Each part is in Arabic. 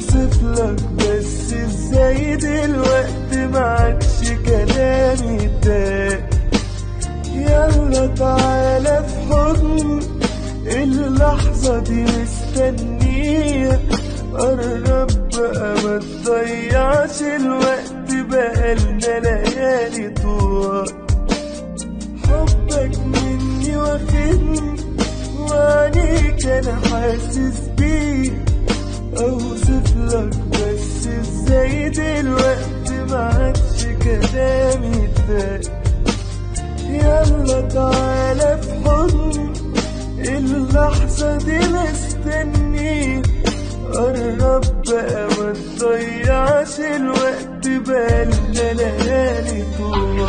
اوصفلك بس ازاي دلوقتي معكش كلامي تاني. يلا تعالى في حضني، اللحظة دي مستنية. قرب بقى ما تضيعش الوقت، بقالنا ليالي طوال. حبك مني واخدني وعنيك انا حاسس بيه. اوصفلك بس ازاي دلوقتي معكش كلامي تاني. يلا تعالى في حضني، اللحظة دي مستنية. قرب بقى ما تضيعش الوقت، بقالنا ليالي طوال.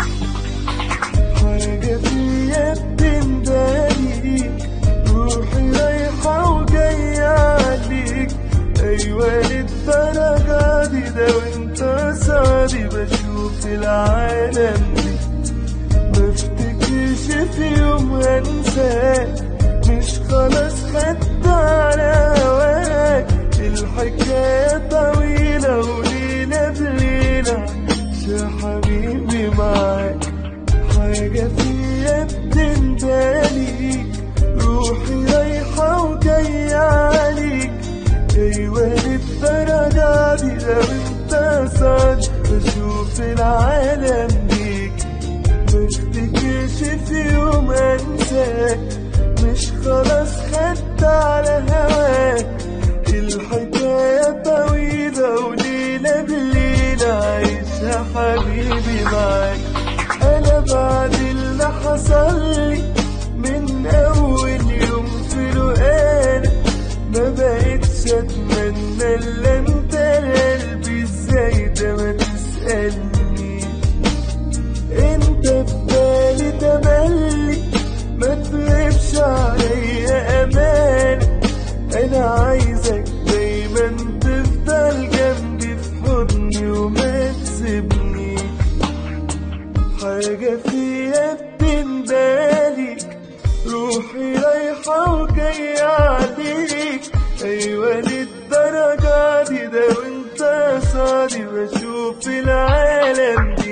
حاجة فيا بتندهليك، روحي رايحة وجاية عليك. أيوة للدرجة دي، ده وانت صادي بشوف العالم دي. مفتكرش في يوم هنساك، مش خلاص خدت على هواك. الحكاية طويلة وليلة بليلة يا حبيبي معاك. حاجة فيا بتندهليك، روحي رايحة وجاية عليك. أيوة للدرجة دي، لو انت صاد بشوف العالم بيك. مفتكرش في يوم انساك، مش خلاص خدت على هواك. الحكاية طويلة وليلة بليلة عايشها حبيبي معاك. انا بعد اللي حصلي من اول يوم في لقانا، ما بقتش اتمنى الا انت. قلبي ازاي ده ما تسألني، انت ببالي تملي، ما تغيبش عليا امانة. انا عايزك دايما تفضل جنبي في حضني وما تسيبني. حاجة فيا بتندهليك، روحي رايحة وجاية عليك. أيوة للدرجة دي، ده وانت صادي بشوف العالم دي.